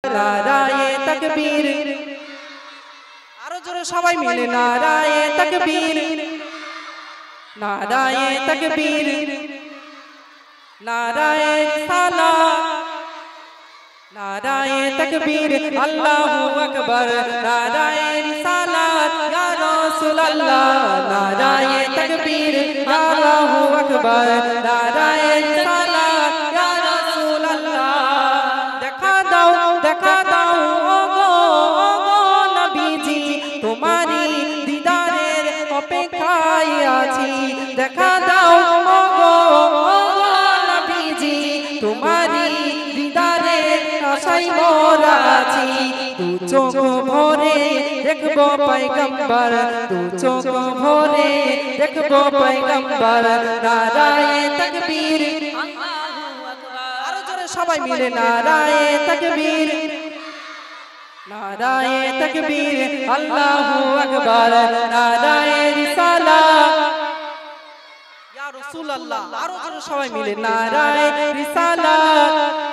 নারায়ে তাকবীর আরো জোরে সবাই মিলে নারায়ে তাকবীর নারায়ে তাকবীর নারায়ে রিসালাত নারায়ে তাকবীর আল্লাহু আকবার নারায়ে রিসালাত ইয়া রাসূলুল্লাহ নারায়ে তাকবীর আল্লাহু আকবার নারায়ে রিসালাত ইয়া রাসূলুল্লাহ দেখা দাও ওগো নবীজি তোমারি দিদারের অপেক্ষায় আছি দেখা দাও ওগো নবীজি তোমারি দিদারের আশায় মোরা আছি দু চোখ ভরে দেখবো পয়গম্বর দু চোখ ভরে দেখবো পয়গম্বর নারায়ে তাকবীর আল্লাহু আকবার আরো জোরে সবাই মিলে নারায়ে তাকবীর নারায়ে তাকবীর আল্লাহু আকবার নারায়ে রিসালাত ইয়া রাসূলুল্লাহ আরো জোরে সবাই মিলে নারায়ে রিসালাত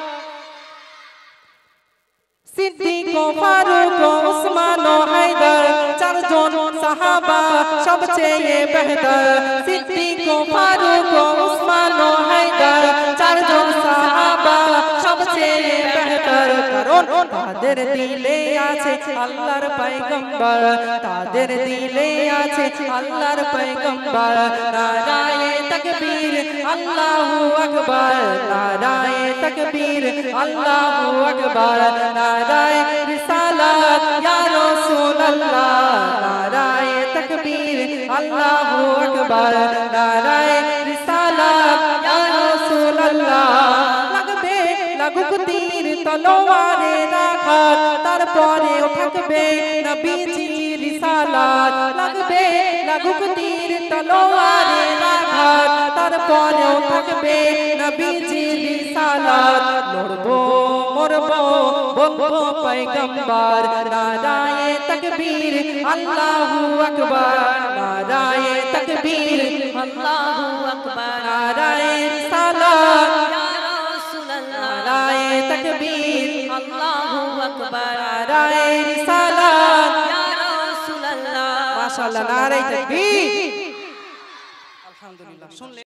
সিদ্দিক ফারুক উসমান হায়দার চারজন সাহাবা সবচেয়ে বেহতর সিদ্দিক ফারুক উসমান হায়দার চারজন সাহাবা সবচেয়ে বেহতর কারণ তাদের দিলে আছে আল্লাহর পয়গম্বর তাদের দিলে আছে আল্লাহর পয়গম্বর নারায়ে তাকবীর আল্লাহু আকবার নারায়ে তাকবীর আল্লাহু আকবার নারায়ে রিসালাত ইয়া রাসূলুল্লাহ নারায়ে তাকবীর আল্লাহু আকবার নারায়ে রিসালাত ইয়া রাসূলুল্লাহ লাগুক তীর তলোয়ারের আঘাত তারপরেও থাকবে নবীজির রিসালাত লাগুক তীর তলোয়ারের আঘাত তারপরেও থাকবে নবীজির রিসালাত লড়বো মরবো বলবো পয়গম্বর নারায়ে তাকবীর আল্লাহু আকবার নারায়ে তাকবীর আল্লাহু আকবার নারায়ে রিসালাত নারায়ে তাকবীর আল্লাহু আকবার নারায়ে রিসালাত ইয়া রাসূলুল্লাহ মাশাআল্লাহ নারায়ে তাকবীর আলহামদুলিল্লাহ শুনলে